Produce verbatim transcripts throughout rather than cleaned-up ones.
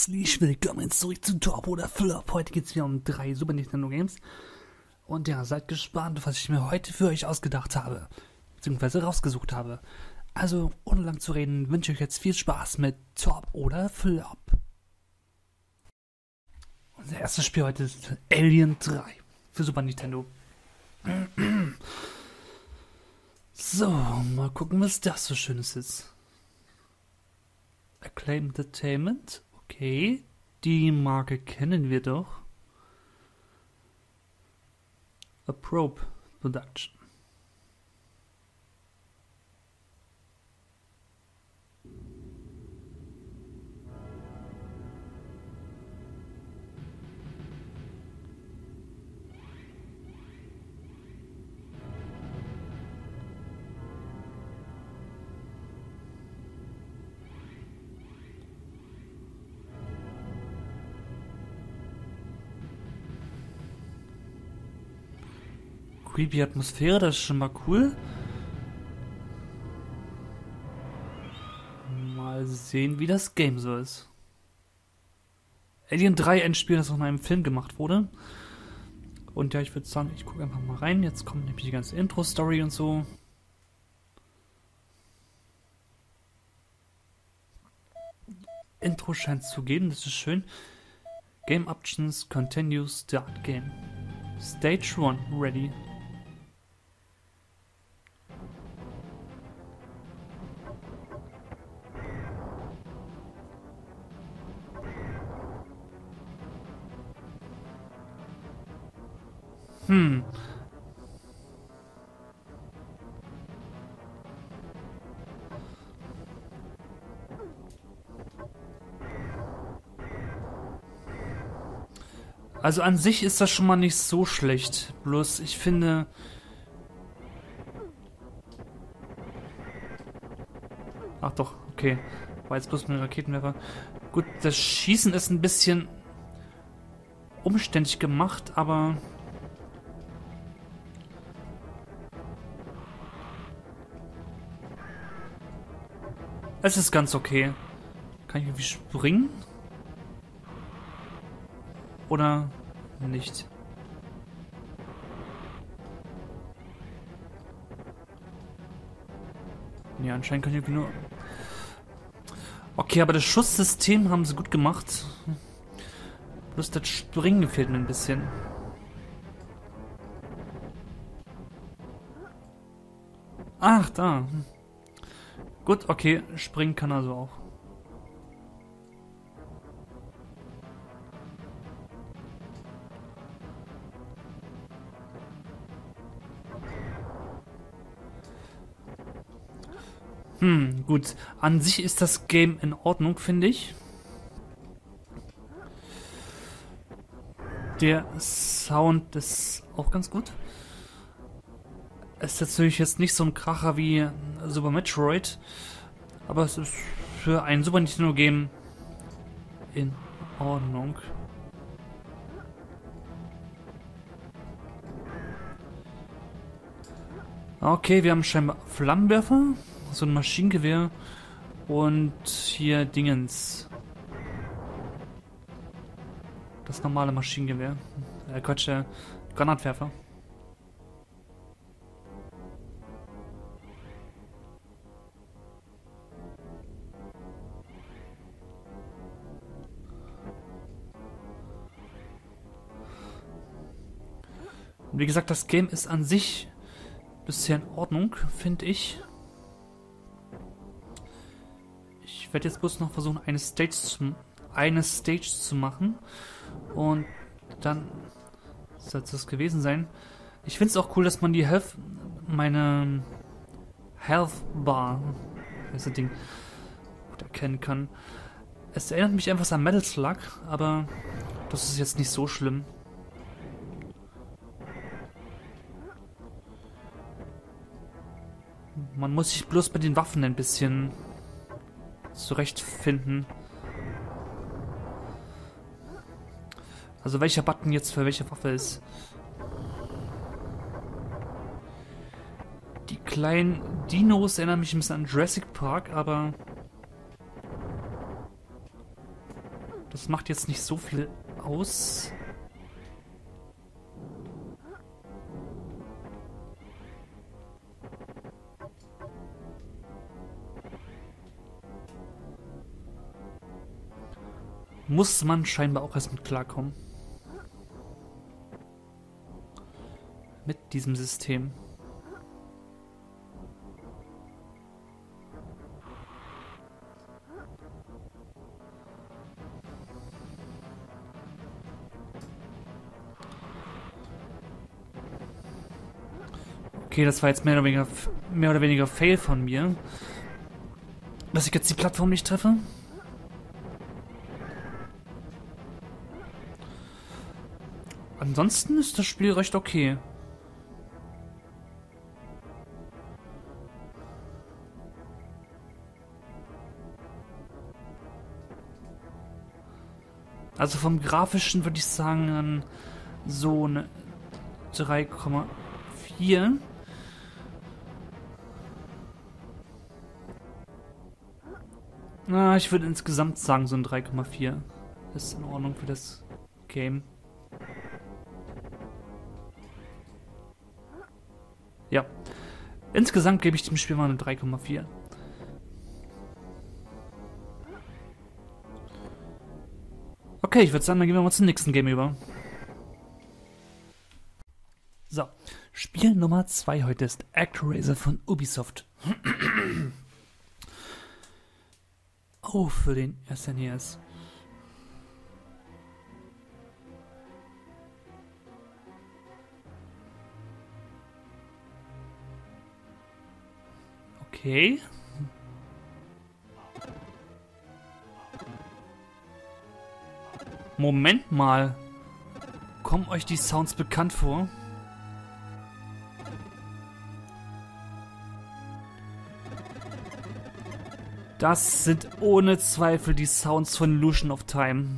herzlich willkommen zurück zu Top oder Flop. Heute geht es wieder um drei Super Nintendo Games. Und ja, seid gespannt, was ich mir heute für euch ausgedacht habe. Beziehungsweise rausgesucht habe. Also, ohne lang zu reden, wünsche ich euch jetzt viel Spaß mit Top oder Flop. Unser erstes Spiel heute ist Alien drei für Super Nintendo. So, mal gucken, was das so Schönes ist. Acclaimed Entertainment, okay. Die Marke kennen wir doch. A Probe Production. Creepy Atmosphäre, das ist schon mal cool. Mal sehen, wie das Game so ist. Alien drei, ein Spiel, das aus einem Film gemacht wurde. Und ja, ich würde sagen, ich gucke einfach mal rein. Jetzt kommt nämlich die ganze Intro-Story und so. Intro scheint es zu geben, das ist schön. Game Options, Continue, Start Game. Stage one, ready. Hm. Also an sich ist das schon mal nicht so schlecht. Bloß ich finde... Ach doch, okay. War jetzt bloß mit einem Raketenwerfer. Gut, das Schießen ist ein bisschen umständlich gemacht, aber... Es ist ganz okay. Kann ich irgendwie springen? Oder nicht? Ja, anscheinend kann ich irgendwie nur... Okay, aber das Schusssystem haben sie gut gemacht. Bloß das Springen fehlt mir ein bisschen. Ach, da. Gut, okay, springen kann also auch. Hm, gut. An sich ist das Game in Ordnung, finde ich. Der Sound ist auch ganz gut. Es ist natürlich jetzt nicht so ein Kracher wie Super Metroid, aber es ist für ein Super Nintendo Game in Ordnung. Okay, wir haben scheinbar Flammenwerfer, so ein Maschinengewehr und hier Dingens. Das normale Maschinengewehr. Äh, Quatsch, der Granatwerfer. Wie gesagt, das Game ist an sich bisher in Ordnung, finde ich. Ich werde jetzt bloß noch versuchen, eine Stage zu, eine Stage zu machen. Und dann soll es das gewesen sein. Ich finde es auch cool, dass man die Health, meine Health Bar, das Ding, gut erkennen kann. Es erinnert mich etwas an Metal Slug, aber das ist jetzt nicht so schlimm. Man muss sich bloß bei den Waffen ein bisschen zurechtfinden. Also welcher Button jetzt für welche Waffe ist. Die kleinen Dinos erinnern mich ein bisschen an Jurassic Park, aber das Das macht jetzt nicht so viel aus. Muss man scheinbar auch erst mit klarkommen. Mit diesem System. Okay, das war jetzt mehr oder weniger, mehr oder weniger Fail von mir. Dass ich jetzt die Plattform nicht treffe. Ansonsten ist das Spiel recht okay. Also vom Grafischen würde ich sagen, so eine drei Komma vier. Na, ich würde insgesamt sagen, so ein drei Komma vier. Ist in Ordnung für das Game. Ja. Insgesamt gebe ich dem Spiel mal eine drei Komma vier. Okay, ich würde sagen, dann gehen wir mal zum nächsten Game über. So, Spiel Nummer zwei heute ist ActRaiser von Ubisoft. Oh, für den S N E S. Okay. Moment mal. Kommen euch die Sounds bekannt vor? Das sind ohne Zweifel die Sounds von Illusion of Time.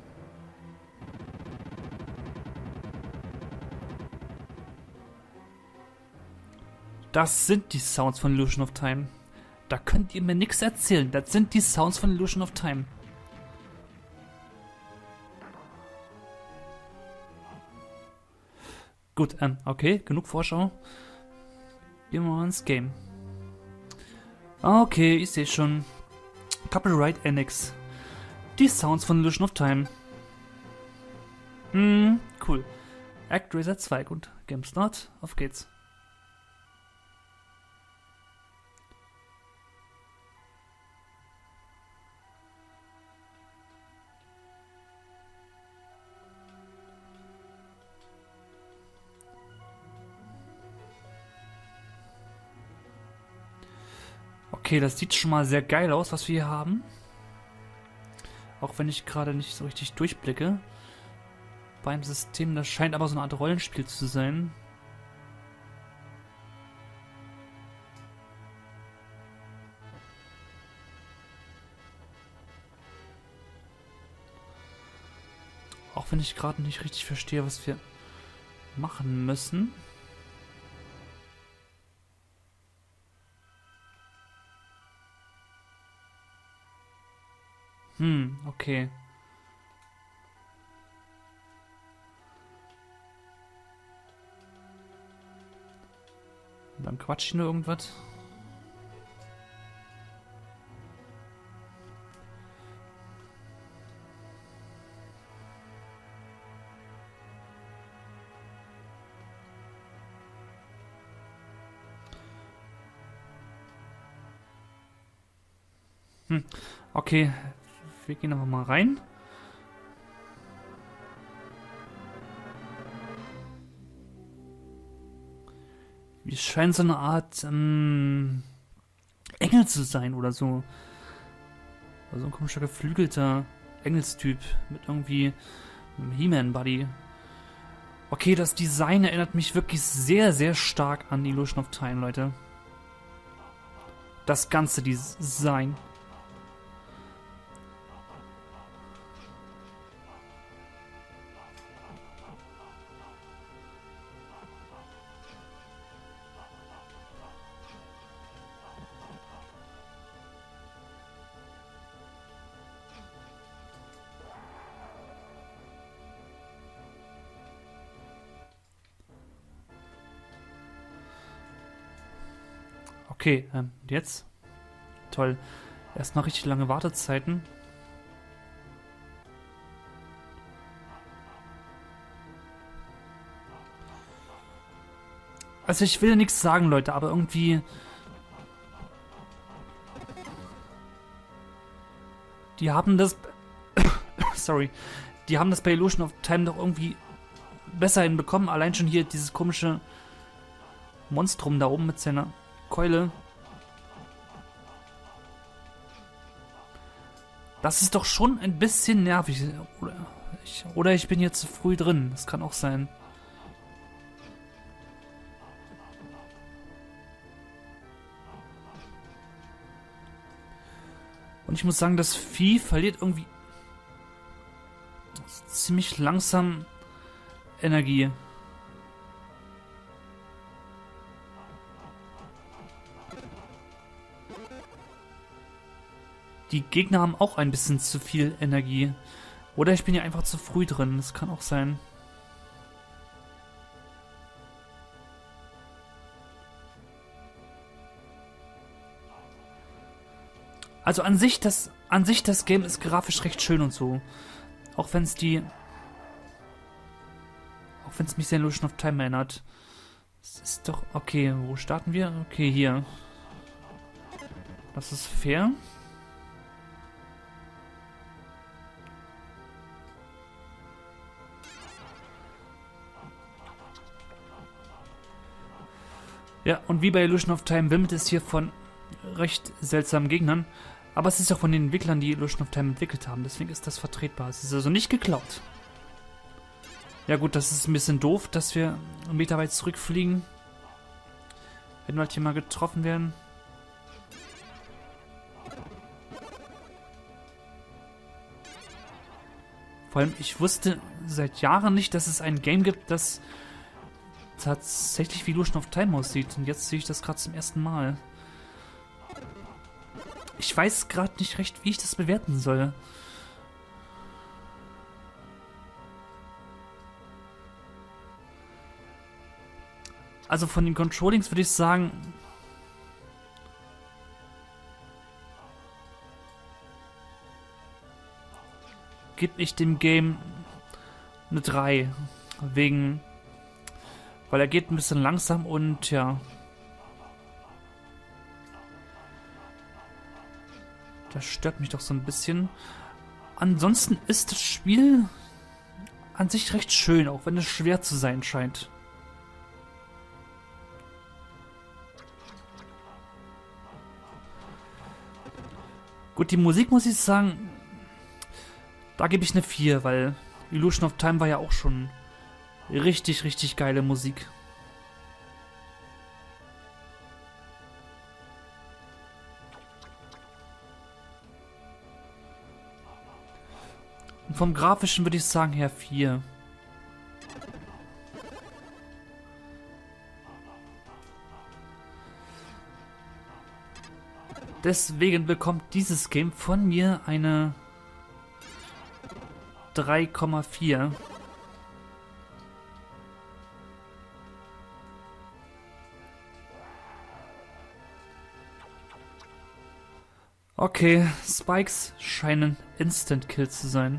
Das sind die Sounds von Illusion of Time. Da könnt ihr mir nichts erzählen. Das sind die Sounds von Illusion of Time. Gut, ähm, okay, genug Vorschau. Gehen wir mal ins Game. Okay, ich sehe schon. Copyright Annex. Die Sounds von Illusion of Time. Hm, cool. ActRaiser zwei, gut. Game Start, auf geht's. Okay, das sieht schon mal sehr geil aus, was wir hier haben. Auch wenn ich gerade nicht so richtig durchblicke. Beim System, das scheint aber so eine Art Rollenspiel zu sein. Auch wenn ich gerade nicht richtig verstehe, was wir machen müssen. Hm, okay. Und dann quatsch ich nur irgendwas. Hm, okay. Wir gehen aber mal rein. Wir scheinen so eine Art ähm, Engel zu sein oder so. Also ein komischer geflügelter Engelstyp mit irgendwie einem He-Man-Buddy. Okay, das Design erinnert mich wirklich sehr, sehr stark an Illusion of Time, Leute. Das ganze Design. Okay, ähm, jetzt? Toll. Erstmal richtig lange Wartezeiten. Also ich will ja nichts sagen, Leute, aber irgendwie... Die haben das... Sorry. Die haben das bei Illusion of Time doch irgendwie besser hinbekommen. Allein schon hier dieses komische Monstrum da oben mit seiner Keule. Das ist doch schon ein bisschen nervig. Oder ich, oder ich bin hier zu früh drin. Das kann auch sein. Und ich muss sagen, das Vieh verliert irgendwie ziemlich langsam Energie. Die Gegner haben auch ein bisschen zu viel Energie. Oder ich bin ja einfach zu früh drin. Das kann auch sein. Also an sich, das, an sich das Game ist grafisch recht schön und so. Auch wenn es die... Auch wenn es mich sehr an Illusion of Time erinnert. Es ist doch... Okay, wo starten wir? Okay, hier. Das ist fair. Ja, und wie bei Illusion of Time wimmelt es hier von recht seltsamen Gegnern. Aber es ist auch von den Entwicklern, die Illusion of Time entwickelt haben. Deswegen ist das vertretbar. Es ist also nicht geklaut. Ja gut, das ist ein bisschen doof, dass wir einen Meter weit zurückfliegen. Wenn wir halt hier mal getroffen werden. Vor allem, ich wusste seit Jahren nicht, dass es ein Game gibt, das tatsächlich wie Illusion of Time aussieht. Und jetzt sehe ich das gerade zum ersten Mal. Ich weiß gerade nicht recht, wie ich das bewerten soll. Also von den Controllings würde ich sagen... gebe ich dem Game eine drei. Wegen... Weil er geht ein bisschen langsam und ja... Das stört mich doch so ein bisschen. Ansonsten ist das Spiel an sich recht schön, auch wenn es schwer zu sein scheint. Gut, die Musik muss ich sagen, da gebe ich eine vier, weil Illusion of Time war ja auch schon richtig, richtig geile Musik. Und vom Grafischen würde ich sagen her vier. Deswegen bekommt dieses Game von mir eine drei Komma vier. Okay, Spikes scheinen Instant Kill zu sein.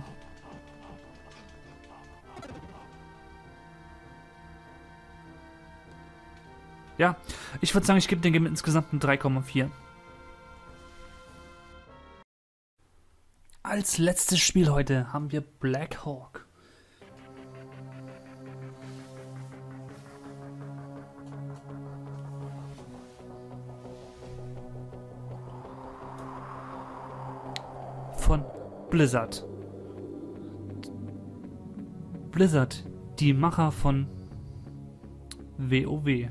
Ja, ich würde sagen, ich gebe dem Game insgesamt eine drei Komma vier. Als letztes Spiel heute haben wir Black Hawk. Von Blizzard. Blizzard, die Macher von WoW.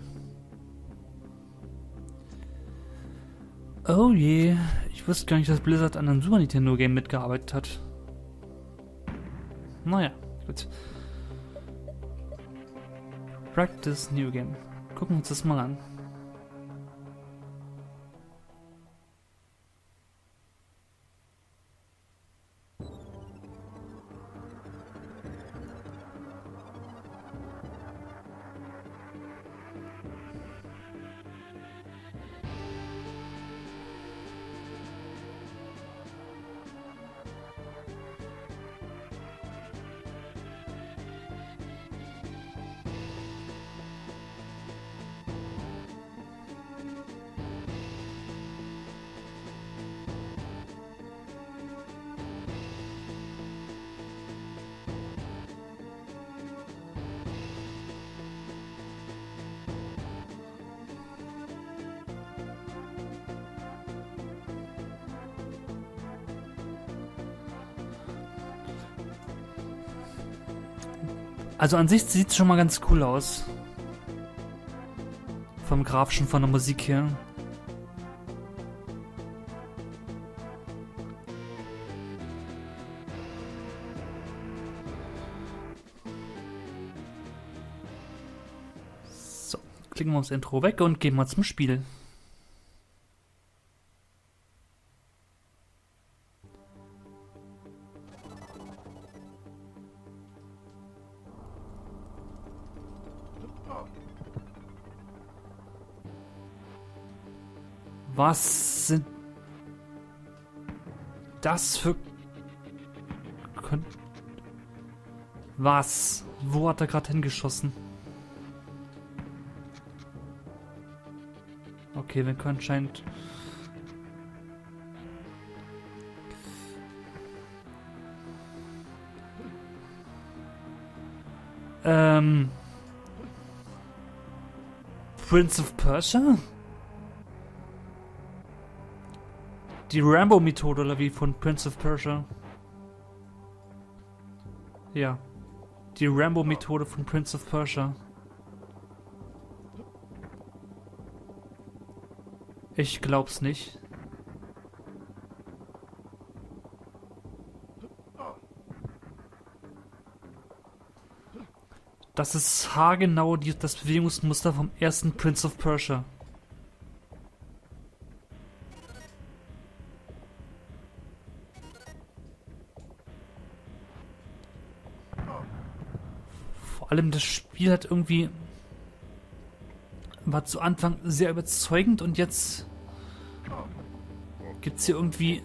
Oh je, ich wusste gar nicht, dass Blizzard an einem Super Nintendo Game mitgearbeitet hat. Naja, gut. Practice New Game. Gucken wir uns das mal an. Also an sich sieht es schon mal ganz cool aus. Vom Grafischen, von der Musik her. So, klicken wir aufs Intro weg und gehen mal zum Spiel. Was sind das für... Was? Wo hat er gerade hingeschossen? Okay, wir können anscheinend... Ähm... Prince of Persia? Die Rambo-Methode oder wie von Prince of Persia? Ja. Die Rambo-Methode von Prince of Persia. Ich glaub's nicht. Das ist haargenau die, das Bewegungsmuster vom ersten Prince of Persia. Vor allem das Spiel hat irgendwie... war zu Anfang sehr überzeugend und jetzt gibt's hier irgendwie...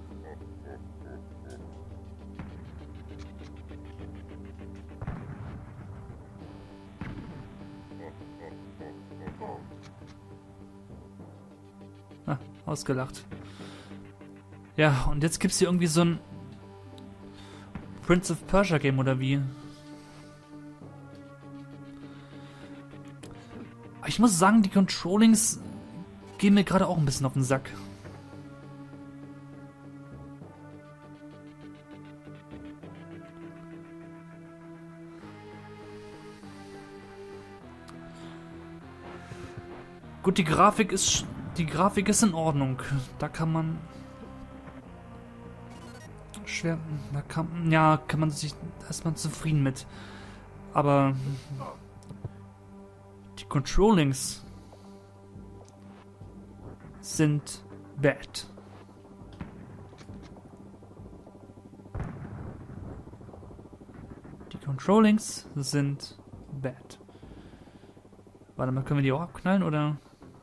Ah, ausgelacht. Ja, und jetzt gibt's hier irgendwie so ein Prince of Persia Game oder wie? Ich muss sagen, die Controllings gehen mir gerade auch ein bisschen auf den Sack. Gut, die Grafik ist die Grafik ist in Ordnung. Da kann man schwer, da kann ja kann man sich da ist man zufrieden mit. Aber die Controllings sind bad. Die Controllings sind bad. Warte mal, können wir die auch abknallen oder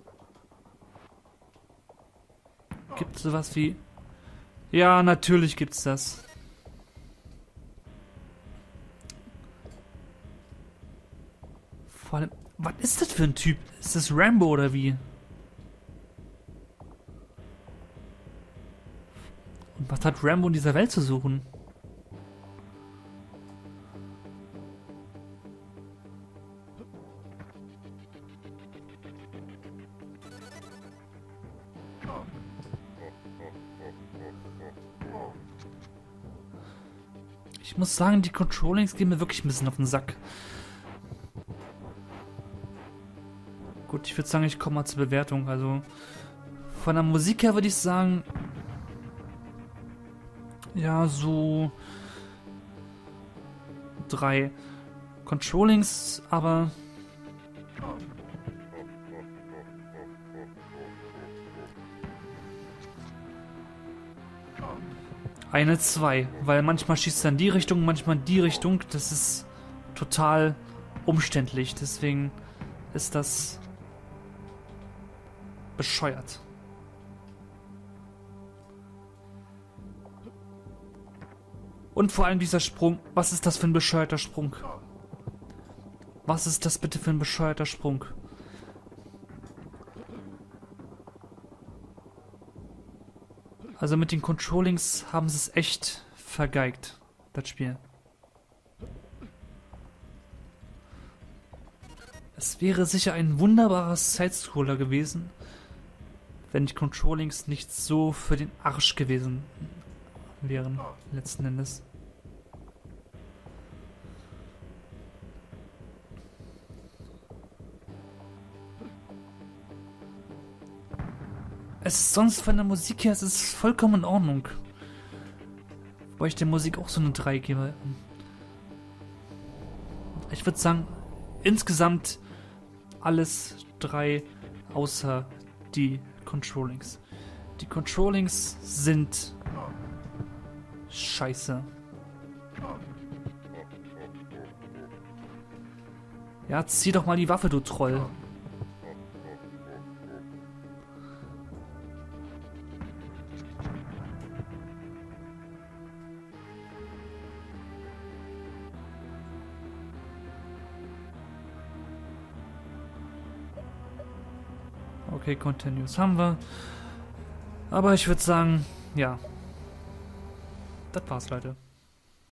gibt es sowas wie... Ja, natürlich gibt's das. Vor allem, was ist das für ein Typ? Ist das Rambo oder wie? Und was hat Rambo in dieser Welt zu suchen? Ich muss sagen, die Controllings gehen mir wirklich ein bisschen auf den Sack. Gut, ich würde sagen, ich komme mal zur Bewertung. Also von der Musik her würde ich sagen, ja, so drei Controllings, aber eine zwei, weil manchmal schießt er in die Richtung, manchmal in die Richtung. Das ist total umständlich, deswegen ist das bescheuert. Und vor allem dieser Sprung. Was ist das für ein bescheuerter Sprung? Was ist das bitte für ein bescheuerter Sprung? Also mit den Controllings haben sie es echt vergeigt, das Spiel. Es wäre sicher ein wunderbarer Sidescroller gewesen, wenn die Controllings nicht so für den Arsch gewesen wären, letzten Endes. Es ist sonst von der Musik her, es ist vollkommen in Ordnung. Wobei ich der Musik auch so eine drei gebe. Ich würde sagen, insgesamt alles drei, außer die Controllings. Die Controllings sind scheiße. Ja, zieh doch mal die Waffe, du Troll. Okay, Continuous haben wir. Aber ich würde sagen, ja. Das war's, Leute.